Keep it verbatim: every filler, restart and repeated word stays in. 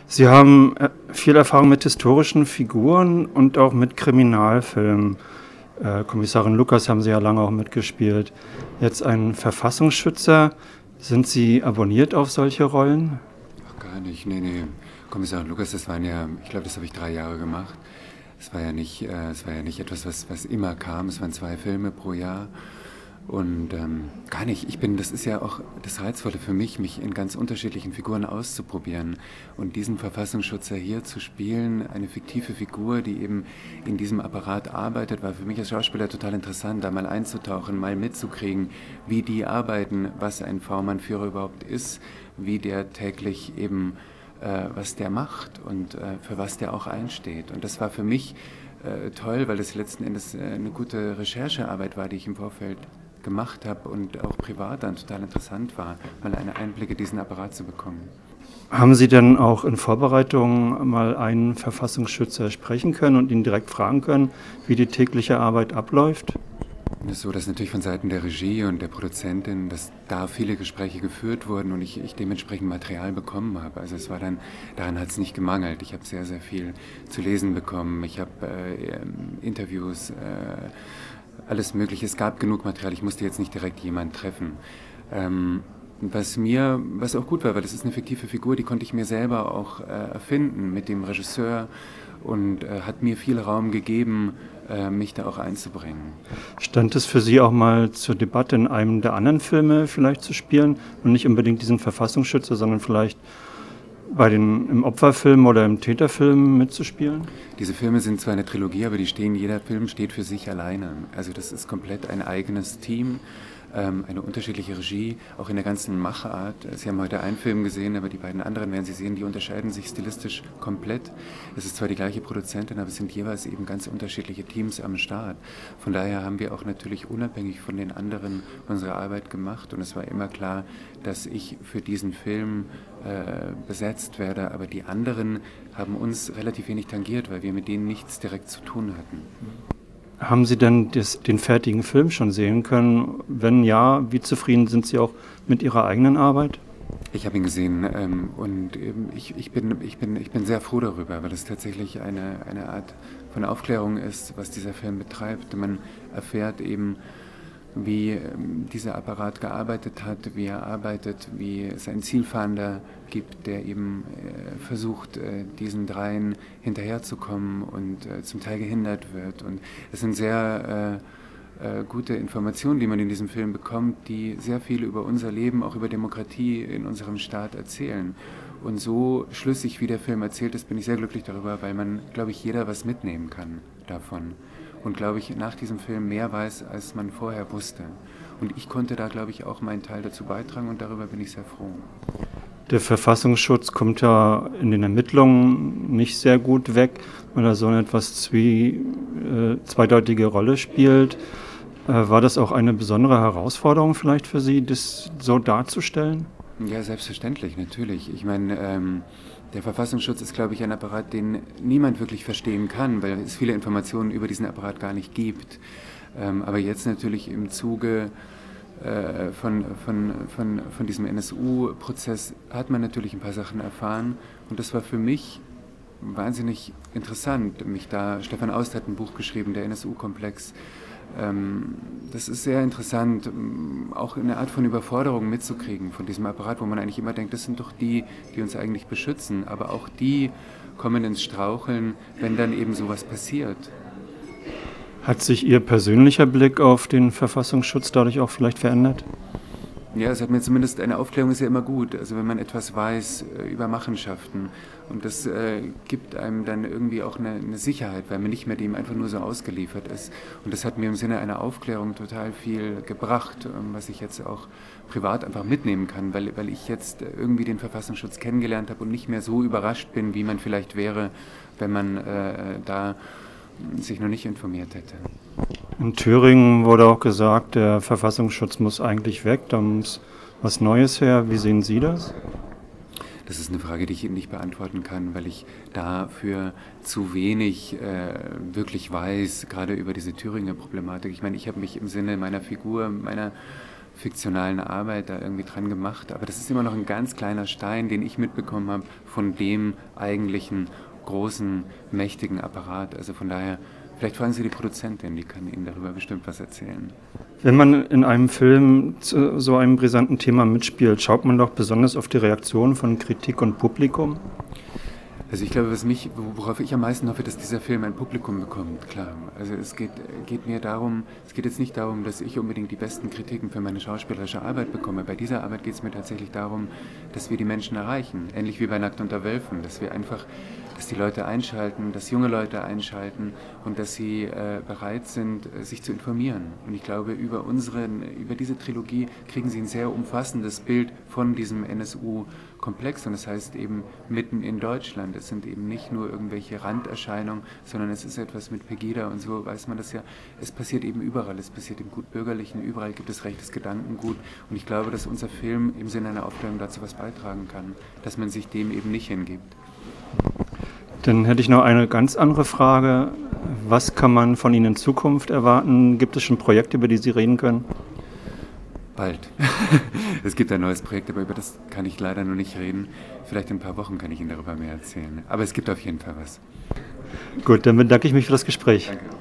Sie haben äh, viel Erfahrung mit historischen Figuren und auch mit Kriminalfilmen. Äh, Kommissarin Lukas haben Sie ja lange auch mitgespielt. Jetzt ein Verfassungsschützer. Sind Sie abonniert auf solche Rollen? Ach, gar nicht. Nee, nee. Kommissarin Lukas, das waren ja, ich glaube, das habe ich drei Jahre gemacht. Es war ja nicht, äh, es war ja nicht etwas, was, was immer kam. Es waren zwei Filme pro Jahr. Und ähm, gar nicht. Ich bin, das ist ja auch das Reizvolle für mich, mich in ganz unterschiedlichen Figuren auszuprobieren. Und diesen Verfassungsschützer hier zu spielen, eine fiktive Figur, die eben in diesem Apparat arbeitet, war für mich als Schauspieler total interessant, da mal einzutauchen, mal mitzukriegen, wie die arbeiten, was ein V-Mann-Führer überhaupt ist, wie der täglich eben, äh, was der macht und äh, für was der auch einsteht. Und das war für mich äh, toll, weil das letzten Endes äh, eine gute Recherchearbeit war, die ich im Vorfeld gemacht habe und auch privat dann total interessant war, mal einen Einblick in diesen Apparat zu bekommen. Haben Sie denn auch in Vorbereitung mal einen Verfassungsschützer sprechen können und ihn direkt fragen können, wie die tägliche Arbeit abläuft? Es ist so, dass natürlich von Seiten der Regie und der Produzentin, dass da viele Gespräche geführt wurden und ich, ich dementsprechend Material bekommen habe. Also es war dann, daran hat es nicht gemangelt. Ich habe sehr, sehr viel zu lesen bekommen. Ich habe äh, Interviews, äh, alles Mögliche. Es gab genug Material, ich musste jetzt nicht direkt jemanden treffen. Ähm, was mir, was auch gut war, weil das ist eine fiktive Figur, die konnte ich mir selber auch äh, erfinden mit dem Regisseur und äh, hat mir viel Raum gegeben, äh, mich da auch einzubringen. Stand es für Sie auch mal zur Debatte, in einem der anderen Filme vielleicht zu spielen und nicht unbedingt diesen Verfassungsschützer, sondern vielleicht bei den, im Opferfilm oder im Täterfilm mitzuspielen? Diese Filme sind zwar eine Trilogie, aber die stehen, jeder Film steht für sich alleine. Also das ist komplett ein eigenes Team, ähm, eine unterschiedliche Regie, auch in der ganzen Machart. Sie haben heute einen Film gesehen, aber die beiden anderen werden Sie sehen, die unterscheiden sich stilistisch komplett. Es ist zwar die gleiche Produzentin, aber es sind jeweils eben ganz unterschiedliche Teams am Start. Von daher haben wir auch natürlich unabhängig von den anderen unsere Arbeit gemacht und es war immer klar, dass ich für diesen Film äh, besetzt werde, aber die anderen haben uns relativ wenig tangiert, weil wir mit denen nichts direkt zu tun hatten. Haben Sie denn das, den fertigen Film schon sehen können? Wenn ja, wie zufrieden sind Sie auch mit Ihrer eigenen Arbeit? Ich habe ihn gesehen ähm, und ähm, ich, ich, bin, ich, bin, ich bin sehr froh darüber, weil es tatsächlich eine, eine Art von Aufklärung ist, was dieser Film betreibt. Man erfährt eben, wie ähm, dieser Apparat gearbeitet hat, wie er arbeitet, wie es einen Zielfahnder gibt, der eben äh, versucht, äh, diesen dreien hinterherzukommen und äh, zum Teil gehindert wird. Und es sind sehr äh, äh, gute Informationen, die man in diesem Film bekommt, die sehr viel über unser Leben, auch über Demokratie in unserem Staat erzählen. Und so schlüssig, wie der Film erzählt ist, bin ich sehr glücklich darüber, weil man, glaube ich, jeder was mitnehmen kann davon. Und, glaube ich, nach diesem Film mehr weiß, als man vorher wusste. Und ich konnte da, glaube ich, auch meinen Teil dazu beitragen und darüber bin ich sehr froh. Der Verfassungsschutz kommt ja in den Ermittlungen nicht sehr gut weg, weil er so eine etwas zwie, äh, zweideutige Rolle spielt. Äh, war das auch eine besondere Herausforderung vielleicht für Sie, das so darzustellen? Ja, selbstverständlich, natürlich. Ich meine, ähm, der Verfassungsschutz ist, glaube ich, ein Apparat, den niemand wirklich verstehen kann, weil es viele Informationen über diesen Apparat gar nicht gibt. Ähm, aber jetzt natürlich im Zuge äh, von, von, von, von diesem N S U-Prozess hat man natürlich ein paar Sachen erfahren. Und das war für mich wahnsinnig interessant. Mich da, Stefan Aust hat ein Buch geschrieben, der N S U-Komplex. Ähm, das ist sehr interessant, auch eine Art von Überforderung mitzukriegen von diesem Apparat, wo man eigentlich immer denkt, das sind doch die, die uns eigentlich beschützen, aber auch die kommen ins Straucheln, wenn dann eben sowas passiert. Hat sich Ihr persönlicher Blick auf den Verfassungsschutz dadurch auch vielleicht verändert? Ja, es hat mir zumindest, eine Aufklärung ist ja immer gut, also wenn man etwas weiß äh, über Machenschaften und das äh, gibt einem dann irgendwie auch eine, eine Sicherheit, weil man nicht mehr dem einfach nur so ausgeliefert ist und das hat mir im Sinne einer Aufklärung total viel gebracht, ähm, was ich jetzt auch privat einfach mitnehmen kann, weil, weil ich jetzt irgendwie den Verfassungsschutz kennengelernt habe und nicht mehr so überrascht bin, wie man vielleicht wäre, wenn man äh, da sich noch nicht informiert hätte. In Thüringen wurde auch gesagt, der Verfassungsschutz muss eigentlich weg, da muss was Neues her. Wie sehen Sie das? Das ist eine Frage, die ich Ihnen nicht beantworten kann, weil ich dafür zu wenig äh, wirklich weiß, gerade über diese Thüringer Problematik. Ich meine, ich habe mich im Sinne meiner Figur, meiner fiktionalen Arbeit da irgendwie dran gemacht. Aber das ist immer noch ein ganz kleiner Stein, den ich mitbekommen habe von dem eigentlichen großen, mächtigen Apparat. Also von daher, vielleicht fragen Sie die Produzentin, die kann Ihnen darüber bestimmt was erzählen. Wenn man in einem Film zu so einem brisanten Thema mitspielt, schaut man doch besonders auf die Reaktion von Kritik und Publikum? Also ich glaube, was mich, worauf ich am meisten hoffe, dass dieser Film ein Publikum bekommt, klar. Also es geht, geht mir darum, es geht jetzt nicht darum, dass ich unbedingt die besten Kritiken für meine schauspielerische Arbeit bekomme. Bei dieser Arbeit geht es mir tatsächlich darum, dass wir die Menschen erreichen. Ähnlich wie bei Nackt unter Wölfen, dass wir einfach, dass die Leute einschalten, dass junge Leute einschalten und dass sie äh, bereit sind, sich zu informieren. Und ich glaube, über unseren, über diese Trilogie kriegen sie ein sehr umfassendes Bild von diesem N S U-Komplex. Und das heißt eben mitten in Deutschland. Es sind eben nicht nur irgendwelche Randerscheinungen, sondern es ist etwas mit Pegida und so weiß man das ja. Es passiert eben überall. Es passiert im Gutbürgerlichen. Überall gibt es rechtes Gedankengut. Und ich glaube, dass unser Film im Sinne einer Aufklärung dazu was beitragen kann, dass man sich dem eben nicht hingibt. Dann hätte ich noch eine ganz andere Frage. Was kann man von Ihnen in Zukunft erwarten? Gibt es schon Projekte, über die Sie reden können? Bald. Es gibt ein neues Projekt, aber über das kann ich leider noch nicht reden. Vielleicht in ein paar Wochen kann ich Ihnen darüber mehr erzählen. Aber es gibt auf jeden Fall was. Gut, dann bedanke ich mich für das Gespräch. Danke.